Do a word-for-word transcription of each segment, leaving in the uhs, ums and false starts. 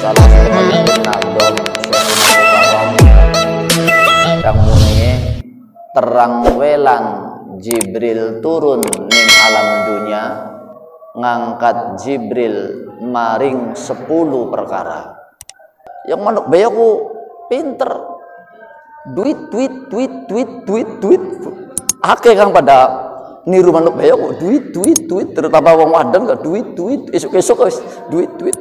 salah satu nadom kang muni terang welan Jibril turun ning alam dunya ngangkat Jibril maring sepuluh perkara. Yang manuk bayaku pinter, duit duit duit duit duit duit akeh kang pada niru manuk bayaku duit duit duit, terutama wong wadon gak duit duit esuk-esuk wis duit duit.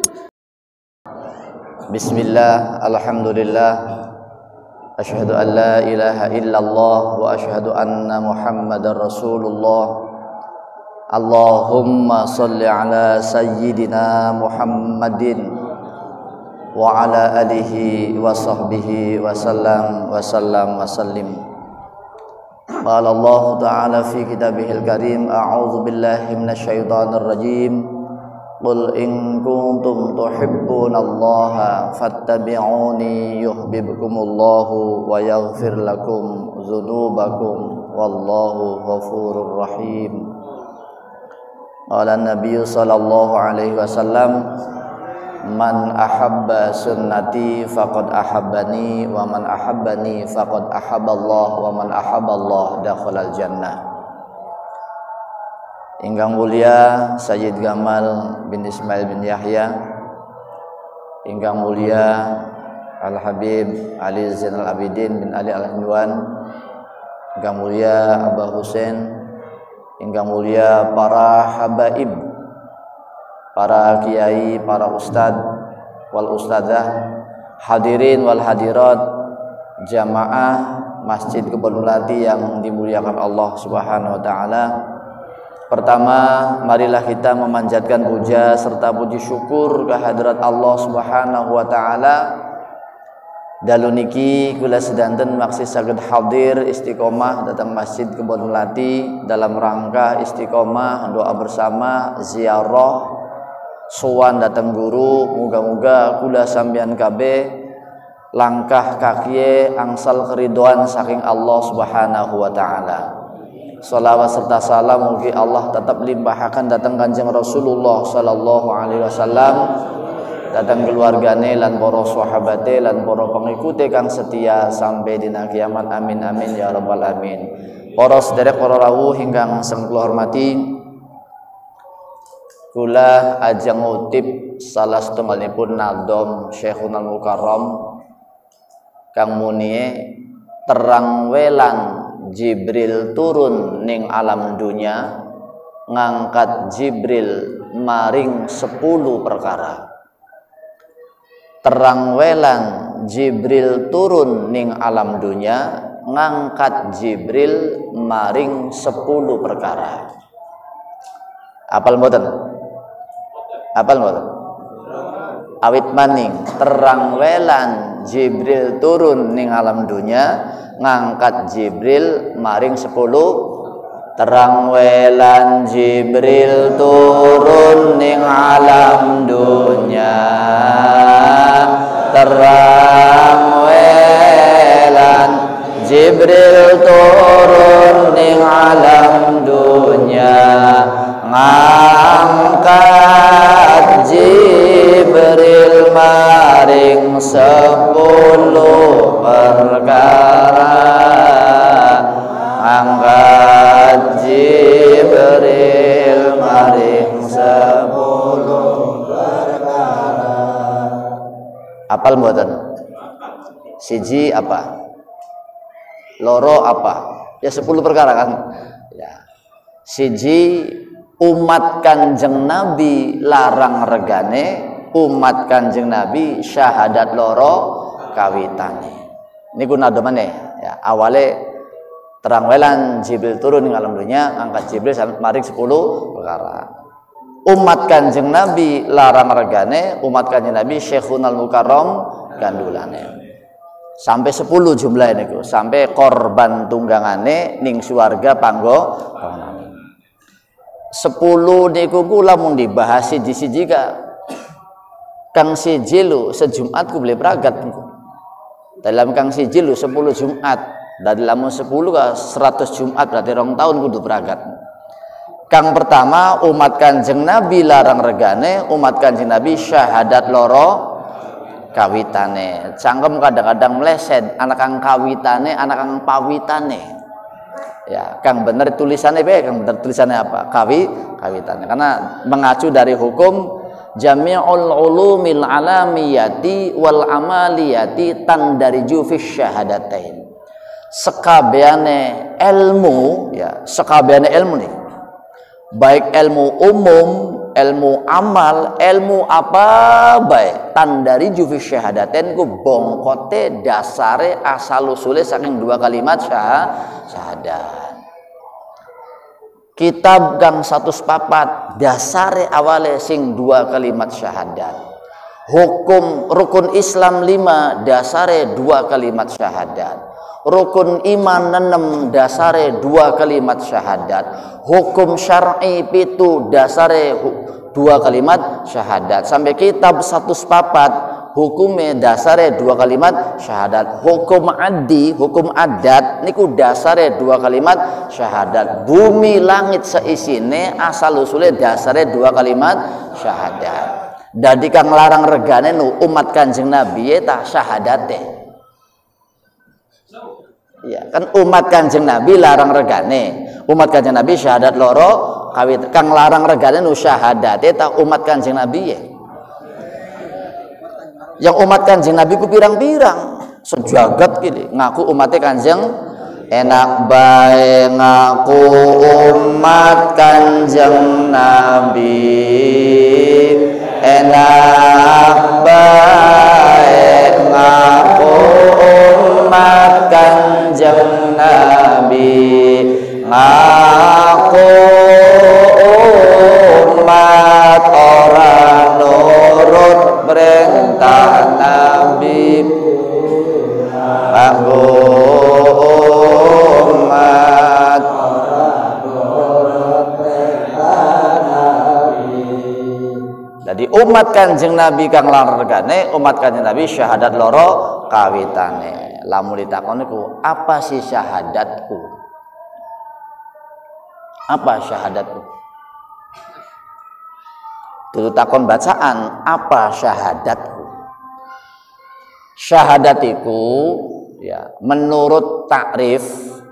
Bismillah, alhamdulillah, asyhadu an la ilaha illallah wa asyhadu anna muhammadar rasulullah. Allahumma salli ala sayyidina Muhammadin wa ala alihi wa sahbihi wa sallam wa sallam wa sallim. Qala Allah ta'ala fi kitabihil karim, a'udzu billahi minasyaitonir rajim. Qul in kuntum tuhibbunallaha fattabi'uni yuhibbukumullahu wa yaghfir lakum dzunubakum wallahu ghafurur rahim. Qala Nabi sallallahu alaihi wasallam, man ahabba sunnati faqad ahabbani wa man ahabbani faqad ahabballah wa man ahabballah dakhalal jannah. Ingkang mulia Sayyid Gamal bin Ismail bin Yahya, ingkang mulia Al Habib Ali Zainal Abidin bin Ali Al Hinduan, ingkang mulia Abah Husain, ingkang mulia para habaib, para kiai, para ustad wal ustadzah, hadirin wal hadirat, jamaah Masjid Kebonulati yang dimuliakan Allah Subhanahu wa taala. Pertama, marilah kita memanjatkan puja serta puji syukur kehadirat Allah Subhanahu wa taala. Dalu niki kula sedanten maksih saged hadir istiqomah datang Masjid Kebonulati dalam rangka istiqomah doa bersama ziarah sowan datang guru, muga-muga kula sampeyan kabeh langkah kakiye angsal keridoan saking Allah Subhanahu wa taala. Salawat serta salam mugi Allah tetap limpahkan datang Kanjeng Rasulullah sallallahu alaihi wasallam, datang keluargane lan para sahabate lan para pengikute kang setia sampai dina kiamat. Amin amin ya rabbal alamin. Para sederek para rawuh ingkang sang kula hormati, kula ajeng ngutip salah setunggalipun nadom Syekhunal Mukarram kang muni terang welan Jibril turun ning alam dunya ngangkat Jibril maring sepuluh perkara. Terang welan Jibril turun ning alam dunya ngangkat Jibril maring sepuluh perkara. Apal mboten? Apal mboten? Awit maning terang welan Jibril turun ning alam dunya ngangkat Jibril maring sepuluh. Terang welan Jibril turun ning alam dunya, terang welan Jibril turun ning alam dunya ngangkat Jibril maring sepuluh perkara. Angkat Jibril maring sepuluh perkara. Apal mboten? Siji apa? Loro apa? Ya sepuluh perkara kan? Ya. Siji umat Kanjeng Nabi larang regane, umat Kanjeng Nabi syahadat loro kawitane. Niku nadomane ya, awale terang welan Jibril turun ing alam dunya angkat Jibril sampai maring sepuluh perkara. Umat Kanjeng Nabi larang regane, umat Kanjeng Nabi Syekhunal Mukarram gandulane. Sampai sepuluh jumlah niku, sampai korban tunggangane ning swarga panggo sepuluh niku kula mun dibahas siji-siji ka kang siji lu sejumat ku beli pragat niku. Dalam kang siji lu sepuluh Jumat. Dari lamun sepuluh ke seratus Jumat berarti rong tahun kudu pragat. Kang pertama umat Kanjeng Nabi larang regane, umat Kanjeng Nabi syahadat loro kawitane. Cangkem kadang-kadang meleset, anak kang kawitane, anak kang pawitane. Ya, kang bener tulisannya be, kang bener tulisannya apa? Kawi, kawitane. Karena mengacu dari hukum jami'ul ulumil alamiyati wal amaliyati tandariju fi syahadatain. Sekabehane ilmu, ya, sekabehane ilmu nih. Baik ilmu umum, ilmu amal, ilmu apa baik tandari jufi syahadaten ku bongkote dasare asal usule saking dua kalimat syah, syahadat. Kitab kang satu papat dasare awale sing dua kalimat syahadat. Hukum rukun Islam lima dasare dua kalimat syahadat. Rukun iman enam dasare dua kalimat syahadat. Hukum syar'i pitu dasare dua kalimat syahadat. Sampai kitab satu papat hukumnya dasare dua kalimat syahadat. Hukum adi, hukum adat niku dasare dua kalimat syahadat. Bumi langit seisine asal usule dasare dua kalimat syahadat. Dadi kang larang regane nu umat Kanjeng Nabi eta syahadate. Ya, kan umat Kanjeng Nabi larang regane. Umat Kanjeng Nabi syahadat loro kawit kang larang regane nu syahadate ta umat Kanjeng Nabi ya. Yang umat Kanjeng Nabi ku pirang-pirang sejagat gini ngaku umatnya Kanjeng enak bae ngaku umat Kanjeng Nabi enak bae ngaku umat Kanjeng Nabi ngaku umat orang nurut perintah Nabi ngaku umat orang nurut perintah Nabi. Jadi umat Kanjeng Nabi kang larregane umat Kanjeng Nabi syahadat loro kawitane. Lamun ditakon niku apa sih syahadatku? Apa syahadatku? Tutu takon bacaan apa syahadatku? Syahadatiku ya menurut takrif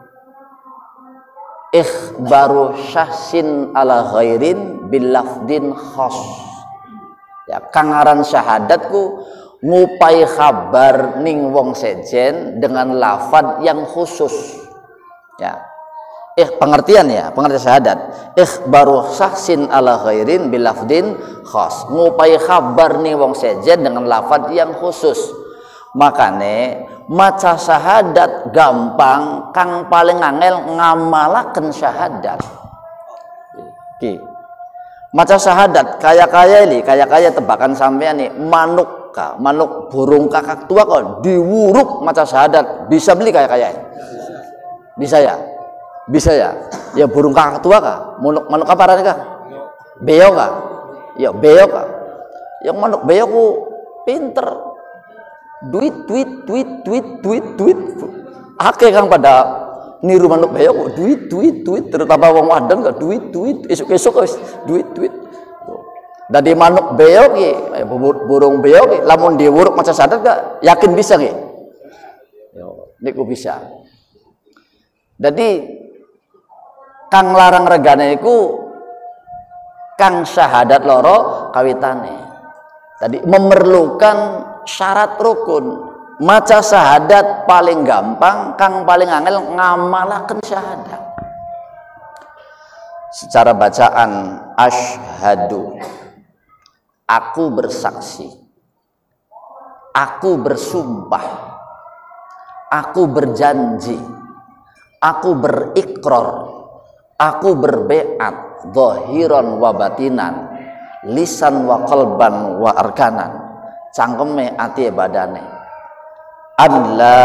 ikhbaru syahsin ala ghairin bil lafdin khas. Ya kangaran syahadatku ngupai kabar ning wong sejen dengan lafad yang khusus. Ya. Eh pengertian ya, pengertian syahadat. Ikhbaru syahsin ala ghairin bil lafdin khas. Ngupai kabar ning wong sejen dengan lafad yang khusus. Makane maca syahadat gampang, kang paling angel ngamalaken syahadat. Ki. Maca syahadat kaya-kaya ini, kaya-kaya tebakan sampean nih manuk manuk burung kakak tua kok diwuruk maca syahadat bisa beli kayak kayak bisa ya bisa ya ya burung kakak tua kah manuk manuk apa kah beo kah ya beo kah yang manuk beo ku pinter duit duit duit duit duit duit akeh kang pada niru manuk beo ku duit duit duit terutama wong wadon kok duit duit esuk-esuk wis duit duit. Dari manuk beo ki, burung beo ki, lamun diwuruk maca syahadat gak yakin bisa ki? Yo, niku bisa. Jadi kang larang regane iku kang syahadat loro kawitane. Tadi memerlukan syarat rukun. Maca syahadat paling gampang, kang paling angel ngamalaken syahadat. Secara bacaan asyhadu aku bersaksi, aku bersumpah, aku berjanji, aku berikrar, aku berbeat, zahiran wa batinan, lisan wa qalban wa arkanan, cangkeme ati badane. An la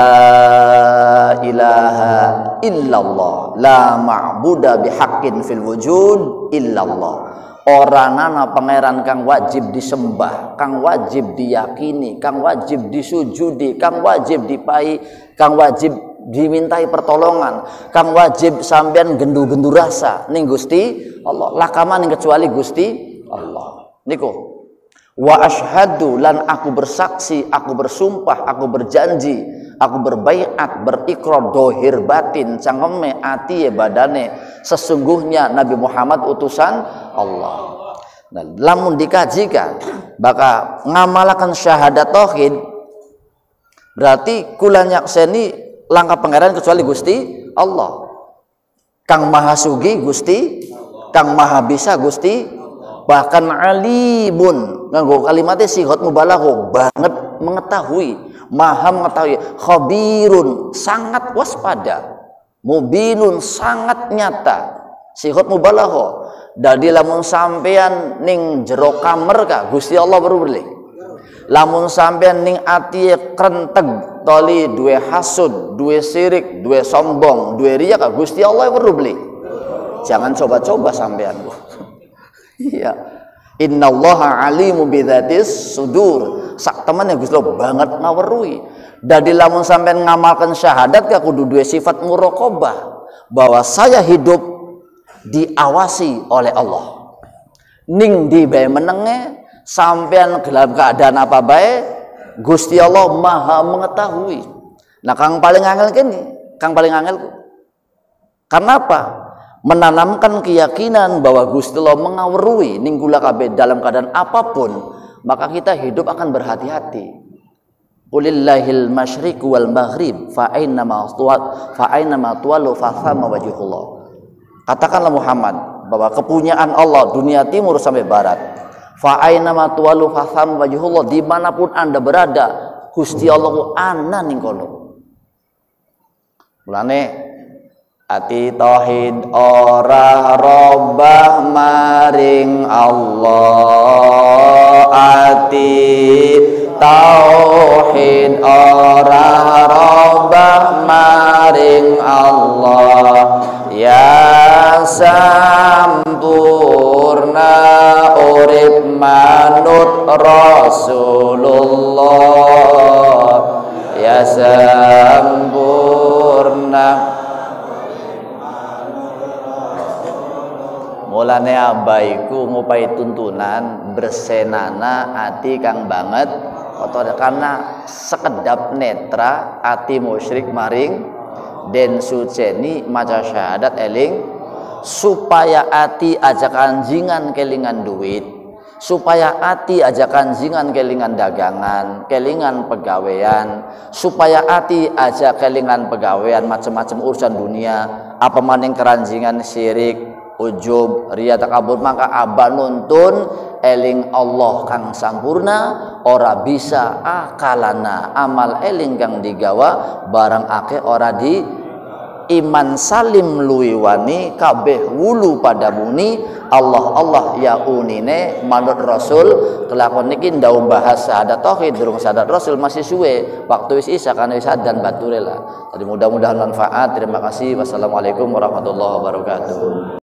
ilaha illallah, la ma'buda bihaqqin fil wujud illallah. Orangana pangeran kang wajib disembah, kang wajib diyakini, kang wajib disujudi, kang wajib dipai, kang wajib dimintai pertolongan, kang wajib sampean gendu-gendu rasa ning Gusti Allah. Lakaman ning kecuali Gusti Allah. Niku Wa ashhadu lan aku bersaksi, aku bersumpah, aku berjanji, aku berbaiat, berikrar dohir batin, cangkeme ati ya badane, sesungguhnya Nabi Muhammad utusan Allah. Nah, lamun dikajikan baka ngamalakan syahadat tauhid berarti kula nyakseni langkah pangeran kecuali Gusti Allah. Kang Maha Sugi Gusti, Kang Maha Bisa Gusti, bahkan alimun nganggo kalimatnya sigot mubalaghah banget mengetahui, maha mengetahui, khabirun sangat waspada, mubinun sangat nyata, sigot mubalaghah. Dadi lamun sampean ning jero kamar ka Gusti Allah baru boleh. Lamun sampean ning ati krenteg toli duwe hasud, duwe sirik, duwe sombong, duwe riya ka Gusti Allah baru beli. Jangan coba-coba sampean. Iya. Innallaha alimu bidzatis sudur. Sak temene Gusti Allah banget ngaweruhi. Dadi lamun sampean ngamalkan syahadat ka kudu duwe sifat muraqabah bahwa saya hidup diawasi oleh Allah. Ning di bae menenge sampean dalam keadaan apa bae Gusti Allah Maha mengetahui. Nah, kang paling angel kene, kang paling angel. Karena apa? Menanamkan keyakinan bahwa Gusti Allah mengawruhi ning kula kabeh dalam keadaan apapun, maka kita hidup akan berhati-hati. Qulillahil masyriq wal maghrib fa aina ma tuwat fa aina ma tuwallu fa thamma wajhullah. Katakanlah Muhammad bahwa kepunyaan Allah dunia timur sampai barat. Fa aina ma tuwallu fa thamma wajhullah, dimanapun Anda berada Gusti Allah ana ning kono. Mulane ati tauhid ora robah maring Allah, ati tauhid ora robah maring Allah, ya sampurna urip manut Rasulullah, ya sampurna. Mulane abaiku ngupai tuntunan bersenana ati kang banget atau karena sekedap netra ati musyrik maring den suceni maca syahadat eling supaya ati aja kanjingan kelingan duit, supaya ati aja kanjingan kelingan dagangan, kelingan pegawaian, supaya ati aja kelingan pegawaian macam-macam urusan dunia, apa maning keranjingan syirik, ujub, riya, takabur, maka aba nuntun eling Allah kang sampurna, ora bisa akalana amal eling kang digawa barang akeh ora di iman salim luwiwani kabeh wulu pada muni Allah Allah ya unine manut Rasul kelakon niki ndau bahas syahadat tauhid durung syahadat Rasul masih suwe waktu wis isa kan wis dan baturela. Jadi mudah-mudahan manfaat. Terima kasih. Wassalamualaikum warahmatullahi wabarakatuh.